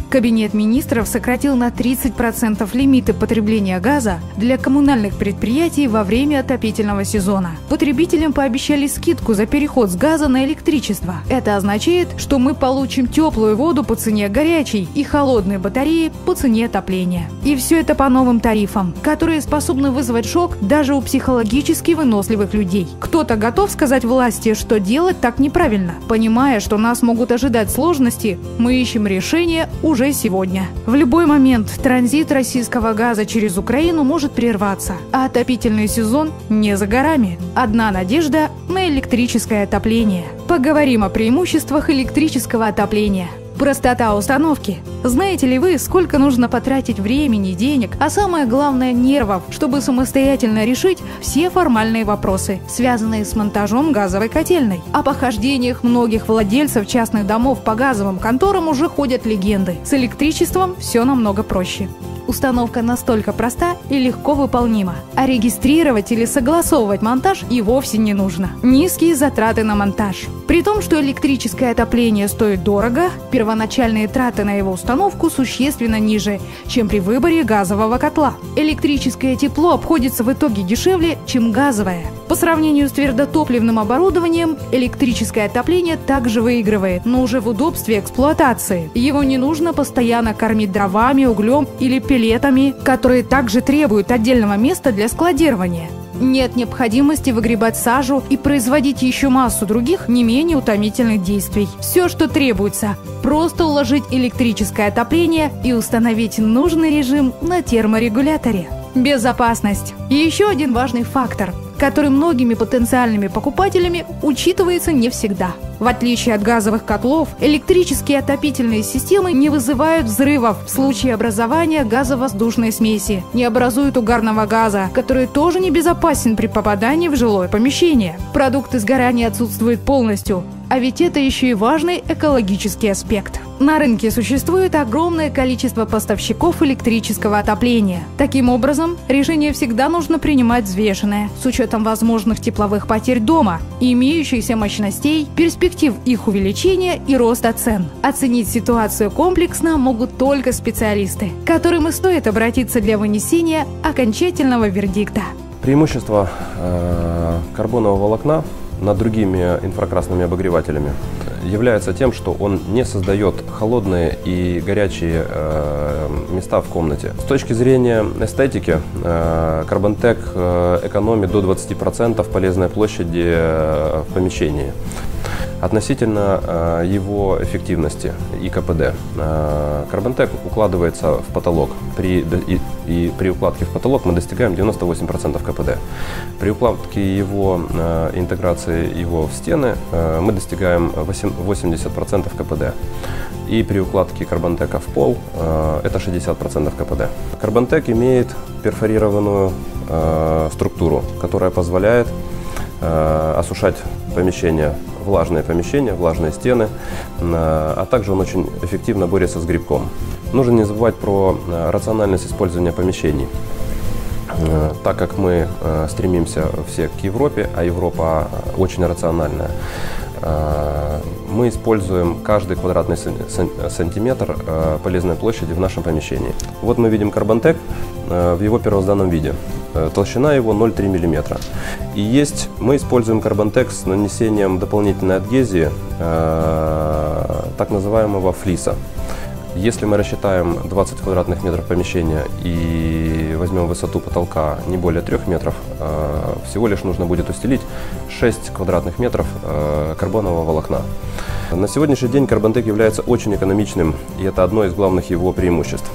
Кабинет министров сократил на 30% лимиты потребления газа для коммунальных предприятий во время отопительного сезона. Потребителям пообещали скидку за переход с газа на электричество. Это означает, что мы получим теплую воду по цене горячей и холодные батареи по цене отопления. И все это по новым тарифам, которые способны вызвать шок даже у психологически выносливых людей. Кто-то готов сказать власти, что делать так неправильно. Понимая, что нас могут ожидать сложности, мы ищем решение уже сегодня. В любой момент транзит российского газа через Украину может прерваться, а отопительный сезон не за горами. Одна надежда на электрическое отопление. Поговорим о преимуществах электрического отопления. Простота установки. Знаете ли вы, сколько нужно потратить времени, денег, а самое главное нервов, чтобы самостоятельно решить все формальные вопросы, связанные с монтажом газовой котельной? О похождениях многих владельцев частных домов по газовым конторам уже ходят легенды. С электричеством все намного проще. Установка настолько проста и легко выполнима, а регистрировать или согласовывать монтаж и вовсе не нужно. Низкие затраты на монтаж. При том, что электрическое отопление стоит дорого, первоначальные траты на его установку существенно ниже, чем при выборе газового котла. Электрическое тепло обходится в итоге дешевле, чем газовое. По сравнению с твердотопливным оборудованием, электрическое отопление также выигрывает, но уже в удобстве эксплуатации. Его не нужно постоянно кормить дровами, углем или пеллетами, которые также требуют отдельного места для складирования. Нет необходимости выгребать сажу и производить еще массу других не менее утомительных действий. Все, что требуется, просто уложить электрическое отопление и установить нужный режим на терморегуляторе. Безопасность. И еще один важный фактор, который многими потенциальными покупателями учитывается не всегда. В отличие от газовых котлов, электрические отопительные системы не вызывают взрывов в случае образования газовоздушной смеси, не образуют угарного газа, который тоже небезопасен при попадании в жилое помещение. Продукты сгорания отсутствуют полностью, а ведь это еще и важный экологический аспект. На рынке существует огромное количество поставщиков электрического отопления. Таким образом, решение всегда нужно принимать взвешенное, с учетом возможных тепловых потерь дома, имеющихся мощностей, перспектив их увеличения и роста цен. Оценить ситуацию комплексно могут только специалисты, к которым и стоит обратиться для вынесения окончательного вердикта. Преимущество карбонового волокна над другими инфракрасными обогревателями является тем, что он не создает холодные и горячие места в комнате. С точки зрения эстетики, Carbon-Tec экономит до 20% полезной площади в помещении. Относительно его эффективности и КПД. Carbon-Tec укладывается в потолок. При укладке в потолок мы достигаем 98% КПД. При укладке его, интеграции его в стены мы достигаем 80% КПД. И при укладке Carbon-Tec в пол это 60% КПД. Carbon-Tec имеет перфорированную структуру, которая позволяет осушать помещения, влажные стены, а также он очень эффективно борется с грибком. Нужно не забывать про рациональность использования помещений. Так как мы стремимся все к Европе, а Европа очень рациональная, мы используем каждый квадратный сантиметр полезной площади в нашем помещении. Вот мы видим Carbon-Tec в его первозданном виде. Толщина его 0,3 мм. И мы используем Carbon-Tec с нанесением дополнительной адгезии, так называемого флиса. Если мы рассчитаем 20 квадратных метров помещения и возьмем высоту потолка не более 3 метров, всего лишь нужно будет устелить 6 квадратных метров карбонового волокна. На сегодняшний день Carbon-Tec является очень экономичным, и это одно из главных его преимуществ.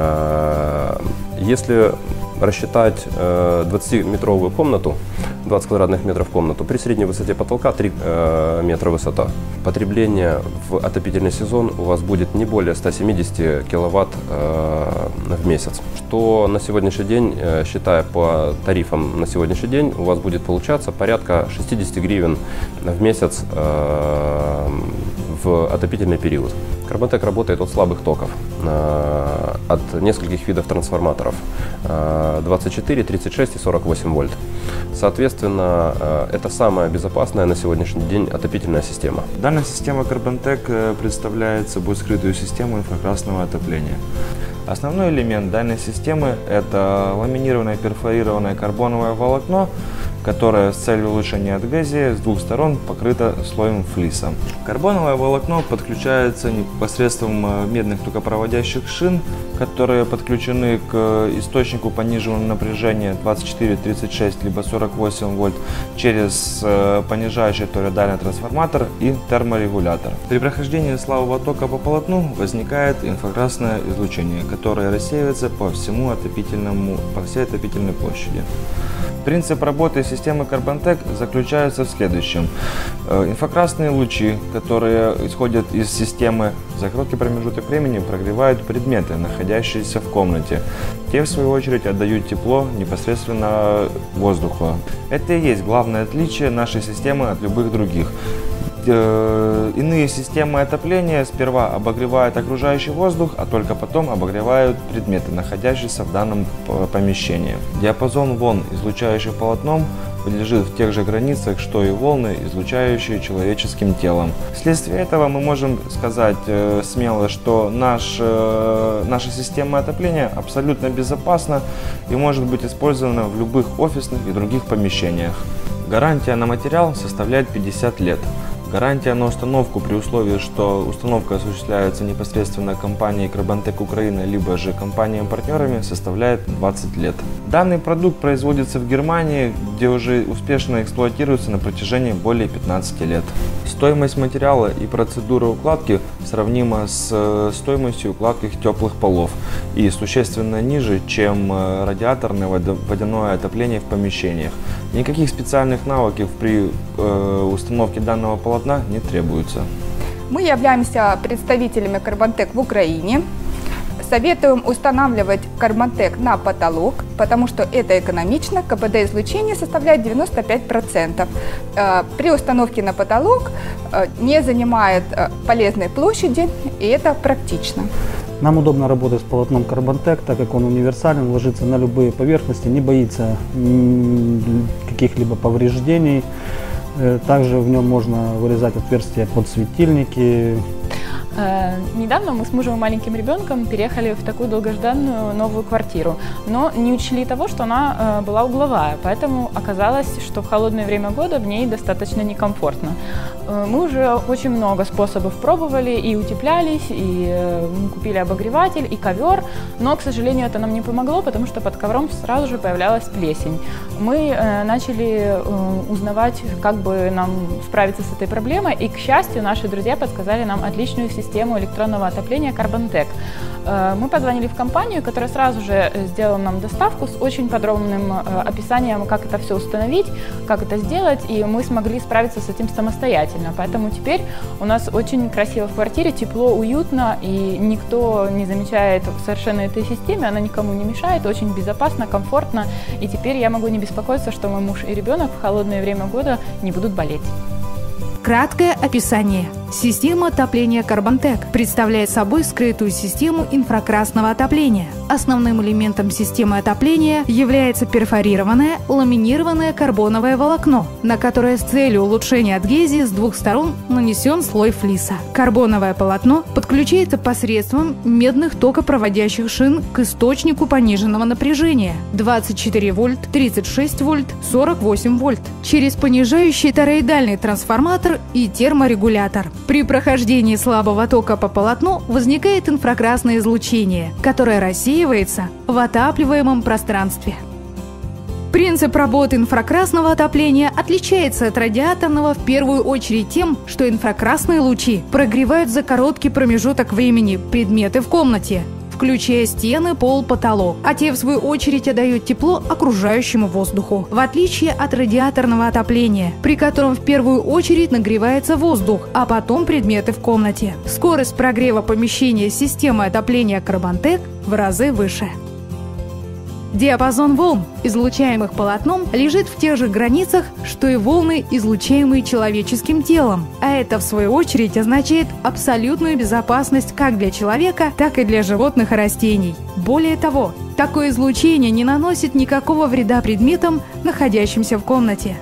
Если рассчитать 20-метровую комнату, 20 квадратных метров комнату, при средней высоте потолка 3 метра высота. Потребление в отопительный сезон у вас будет не более 170 киловатт в месяц. Что на сегодняшний день, считая по тарифам на сегодняшний день, у вас будет получаться порядка 60 гривен в месяц в отопительный период. Карбонтек работает от слабых токов, от нескольких видов трансформаторов 24, 36 и 48 вольт. Соответственно, это самая безопасная на сегодняшний день отопительная система. Данная система Карбонтек представляет собой скрытую систему инфракрасного отопления. Основной элемент данной системы – это ламинированное перфорированное карбоновое волокно, которое с целью улучшения адгезии с двух сторон покрыто слоем флиса. Карбоновое волокно подключается посредством медных токопроводящих шин, которые подключены к источнику пониженного напряжения 24, 36 либо 48 вольт через понижающий торидальный трансформатор и терморегулятор. При прохождении слабого тока по полотну возникает инфракрасное излучение, которое рассеивается по всей отопительной площади. Принцип работы системы Карбонтек заключается в следующем. Инфракрасные лучи, которые исходят из системы, за короткий промежуток времени прогревают предметы, находящиеся в комнате. Те, в свою очередь, отдают тепло непосредственно воздуху. Это и есть главное отличие нашей системы от любых других. Иные системы отопления сперва обогревают окружающий воздух, а только потом обогревают предметы, находящиеся в данном помещении. Диапазон волн, излучающих полотном, лежит в тех же границах, что и волны, излучающие человеческим телом. Вследствие этого мы можем сказать смело, что наша система отопления абсолютно безопасна и может быть использована в любых офисных и других помещениях. Гарантия на материал составляет 50 лет. Гарантия на установку при условии, что установка осуществляется непосредственно компанией Карбонтек Украина, либо же компаниями-партнерами, составляет 20 лет. Данный продукт производится в Германии, где уже успешно эксплуатируется на протяжении более 15 лет. Стоимость материала и процедура укладки сравнима с стоимостью укладки теплых полов и существенно ниже, чем радиаторное водяное отопление в помещениях. Никаких специальных навыков при установке данного полотна не требуется. Мы являемся представителями Карбонтек в Украине. Советуем устанавливать Карбонтек на потолок, потому что это экономично. КПД излучения составляет 95%. При установке на потолок не занимает полезной площади, и это практично. Нам удобно работать с полотном Карбонтек, так как он универсален, ложится на любые поверхности, не боится каких-либо повреждений. Также в нем можно вырезать отверстия под светильники. Недавно мы с мужем и маленьким ребенком переехали в такую долгожданную новую квартиру, но не учли того, что она была угловая, поэтому оказалось, что в холодное время года в ней достаточно некомфортно. Мы уже очень много способов пробовали, и утеплялись, и мы купили обогреватель, и ковер, но, к сожалению, это нам не помогло, потому что под ковром сразу же появлялась плесень. Мы начали узнавать, как бы нам справиться с этой проблемой, и, к счастью, наши друзья подсказали нам отличную систему электронного отопления Карбонтек. Мы позвонили в компанию, которая сразу же сделала нам доставку с очень подробным описанием, как это все установить, как это сделать, и мы смогли справиться с этим самостоятельно. Поэтому теперь у нас очень красиво в квартире, тепло, уютно, и никто не замечает совершенно этой системе, она никому не мешает, очень безопасно, комфортно, и теперь я могу не беспокоиться, что мой муж и ребенок в холодное время года не будут болеть. Краткое описание. Система отопления Карбонтек представляет собой скрытую систему инфракрасного отопления. Основным элементом системы отопления является перфорированное, ламинированное карбоновое волокно, на которое с целью улучшения адгезии с двух сторон нанесен слой флиса. Карбоновое полотно подключается посредством медных токопроводящих шин к источнику пониженного напряжения 24 вольт, 36 вольт, 48 вольт через понижающий тороидальный трансформатор и терморегулятор. При прохождении слабого тока по полотну возникает инфракрасное излучение, которое рассеивается в отапливаемом пространстве. Принцип работы инфракрасного отопления отличается от радиаторного в первую очередь тем, что инфракрасные лучи прогревают за короткий промежуток времени предметы в комнате, включая стены, пол, потолок, а те, в свою очередь, отдают тепло окружающему воздуху. В отличие от радиаторного отопления, при котором в первую очередь нагревается воздух, а потом предметы в комнате. Скорость прогрева помещения системы отопления Карбонтек в разы выше. Диапазон волн, излучаемых полотном, лежит в тех же границах, что и волны, излучаемые человеческим телом. А это, в свою очередь, означает абсолютную безопасность как для человека, так и для животных и растений. Более того, такое излучение не наносит никакого вреда предметам, находящимся в комнате.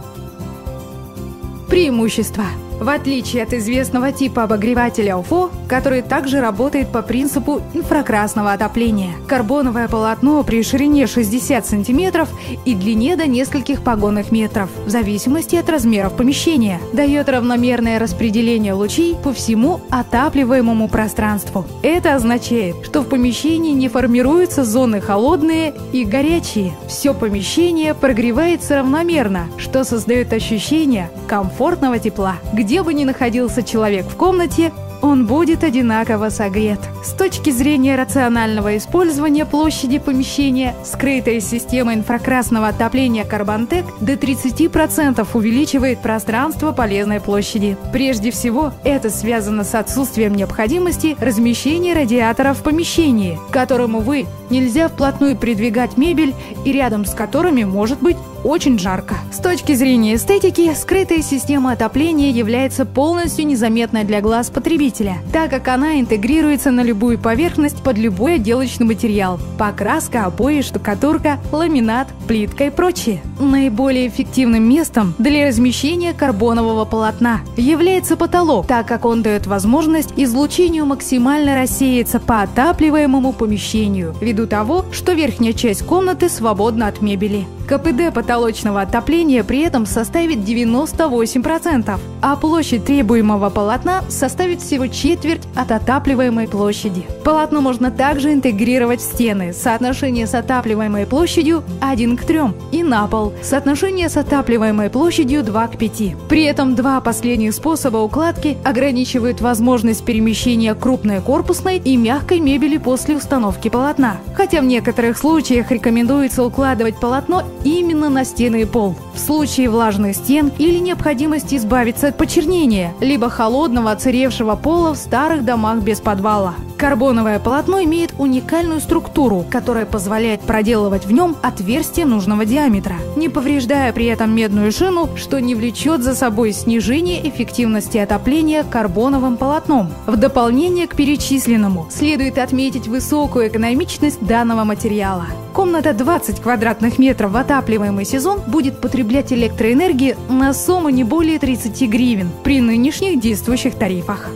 Преимущества. В отличие от известного типа обогревателя УФО, который также работает по принципу инфракрасного отопления, карбоновое полотно при ширине 60 см и длине до нескольких погонных метров, в зависимости от размеров помещения, дает равномерное распределение лучей по всему отапливаемому пространству. Это означает, что в помещении не формируются зоны холодные и горячие. Все помещение прогревается равномерно, что создает ощущение комфортного тепла. Где бы ни находился человек в комнате, он будет одинаково согрет. С точки зрения рационального использования площади помещения, скрытая система инфракрасного отопления Carbantec до 30% увеличивает пространство полезной площади. Прежде всего, это связано с отсутствием необходимости размещения радиаторов в помещении, к которому, увы, нельзя вплотную придвигать мебель и рядом с которыми может быть очень жарко. С точки зрения эстетики, скрытая система отопления является полностью незаметной для глаз потребителя, так как она интегрируется на любую поверхность под любой отделочный материал – покраска, обои, штукатурка, ламинат, плитка и прочее. Наиболее эффективным местом для размещения карбонового полотна является потолок, так как он дает возможность излучению максимально рассеяться по отапливаемому помещению, ввиду того, что верхняя часть комнаты свободна от мебели. КПД потолочного отопления при этом составит 98%, а площадь требуемого полотна составит всего четверть от отапливаемой площади. Полотно можно также интегрировать в стены, соотношение с отапливаемой площадью 1 к 3, и на пол, соотношение с отапливаемой площадью 2 к 5. При этом два последних способа укладки ограничивают возможность перемещения крупной корпусной и мягкой мебели после установки полотна, хотя в некоторых случаях рекомендуется укладывать полотно именно на стены и пол. В случае влажных стен или необходимости избавиться от почернения, либо холодного оцаревшего пола в старых домах без подвала. Карбоновое полотно имеет уникальную структуру, которая позволяет проделывать в нем отверстия нужного диаметра, не повреждая при этом медную шину, что не влечет за собой снижение эффективности отопления карбоновым полотном. В дополнение к перечисленному следует отметить высокую экономичность данного материала. Комната 20 квадратных метров в отапливаемый сезон будет потреблять электроэнергии на сумму не более 30 гривен при нынешних действующих тарифах.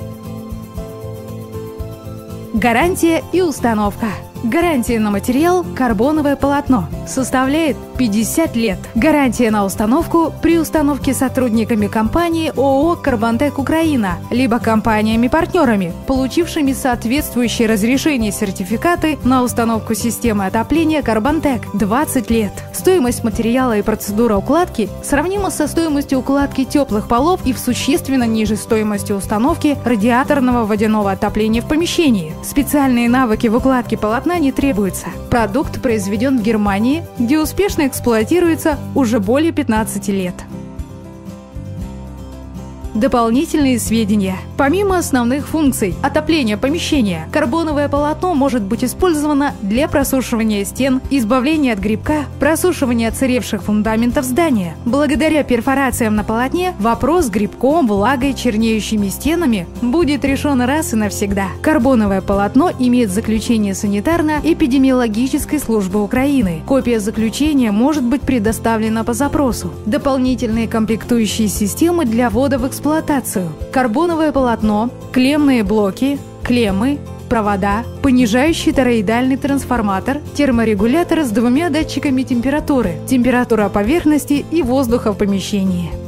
Гарантия и установка. Гарантия на материал карбоновое полотно составляет 50 лет. Гарантия на установку при установке сотрудниками компании ООО «Carbantec Украина» либо компаниями-партнерами, получившими соответствующие разрешения и сертификаты на установку системы отопления Carbantec 20 лет. Стоимость материала и процедура укладки сравнима со стоимостью укладки теплых полов и в существенно ниже стоимости установки радиаторного водяного отопления в помещении. Специальные навыки в укладке полотна не требуется. Продукт произведен в Германии, где успешно эксплуатируется уже более 15 лет. Дополнительные сведения. Помимо основных функций отопления помещения, карбоновое полотно может быть использовано для просушивания стен, избавления от грибка, просушивания отсыревших фундаментов здания. Благодаря перфорациям на полотне вопрос с грибком, влагой, чернеющими стенами будет решен раз и навсегда. Карбоновое полотно имеет заключение санитарно-эпидемиологической службы Украины. Копия заключения может быть предоставлена по запросу. Дополнительные комплектующие системы для ввода в эксплуатацию. Карбоновое полотно, клеммные блоки, клеммы, провода, понижающий тороидальный трансформатор, терморегулятор с двумя датчиками температуры, температура поверхности и воздуха в помещении.